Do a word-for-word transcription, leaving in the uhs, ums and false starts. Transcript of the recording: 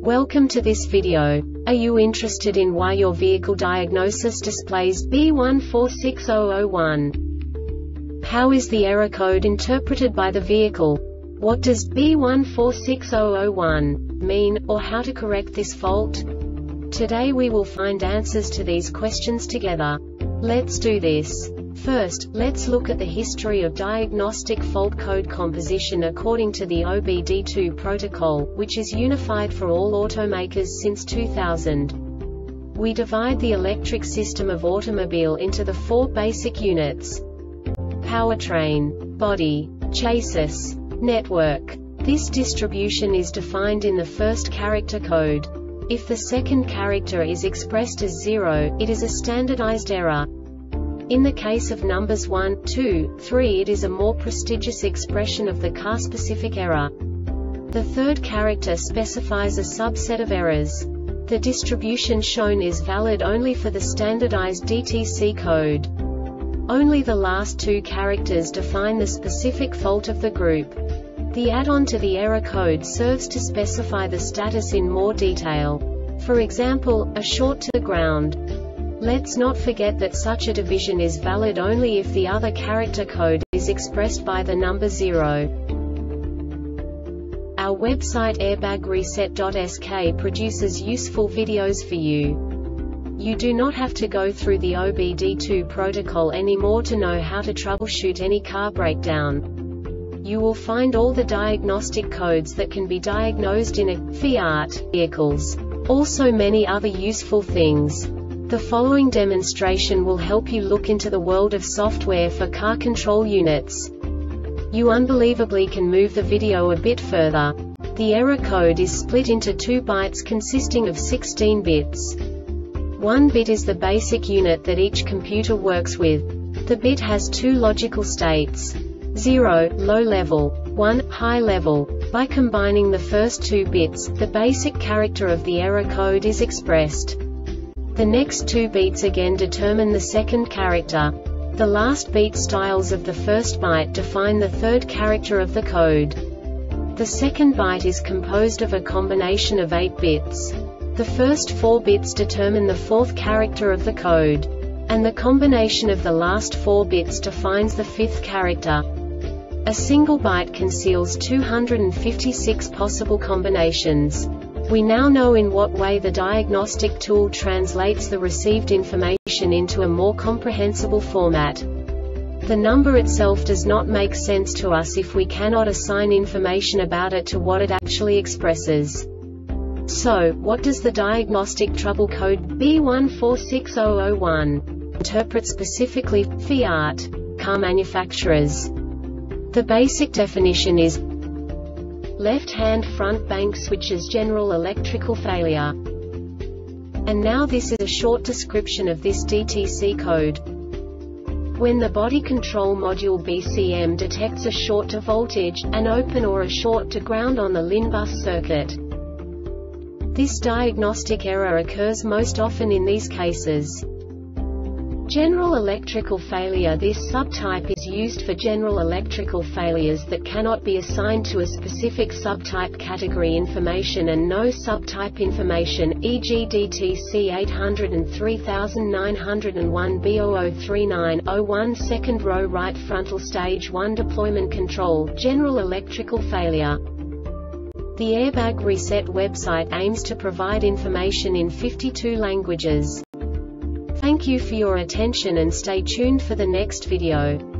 Welcome to this video. Are you interested in why your vehicle diagnosis displays B one four six zero zero one? How is the error code interpreted by the vehicle? What does B one four six zero zero one mean, or how to correct this fault? Today we will find answers to these questions together. Let's do this. First, let's look at the history of diagnostic fault code composition according to the O B D two protocol, which is unified for all automakers since two thousand. We divide the electric system of automobile into the four basic units: powertrain, body, chassis, network. This distribution is defined in the first character code. If the second character is expressed as zero, it is a standardized error. In the case of numbers one, two, three, it is a more prestigious expression of the car-specific error. The third character specifies a subset of errors. The distribution shown is valid only for the standardized D T C code. Only the last two characters define the specific fault of the group. The add-on to the error code serves to specify the status in more detail. For example, a short to the ground. Let's not forget that such a division is valid only if the other character code is expressed by the number zero. Our website airbag reset dot S K produces useful videos for you. You do not have to go through the O B D two protocol anymore to know how to troubleshoot any car breakdown. You will find all the diagnostic codes that can be diagnosed in a Fiat vehicles. Also many other useful things. The following demonstration will help you look into the world of software for car control units. You unbelievably can move the video a bit further. The error code is split into two bytes consisting of sixteen bits. One bit is the basic unit that each computer works with. The bit has two logical states: zero, low level, one, high level. By combining the first two bits, the basic character of the error code is expressed. The next two beats again determine the second character. The last beat styles of the first byte define the third character of the code. The second byte is composed of a combination of eight bits. The first four bits determine the fourth character of the code. And the combination of the last four bits defines the fifth character. A single byte conceals two hundred fifty-six possible combinations. We now know in what way the diagnostic tool translates the received information into a more comprehensible format. The number itself does not make sense to us if we cannot assign information about it to what it actually expresses. So, what does the diagnostic trouble code B one four six zero zero one interpret specifically for Fiat car manufacturers? The basic definition is left-hand front bank switches general electrical failure. And now this is a short description of this D T C code. When the body control module B C M detects a short to voltage, an open or a short to ground on the L I N bus circuit. This diagnostic error occurs most often in these cases: general electrical failure. This subtype is used for general electrical failures that cannot be assigned to a specific subtype category information and no subtype information, for example D T C eight oh three nine oh one B zero zero three nine dash zero one second row right frontal stage one deployment control, general electrical failure. The Airbag Reset website aims to provide information in fifty-two languages. Thank you for your attention and stay tuned for the next video.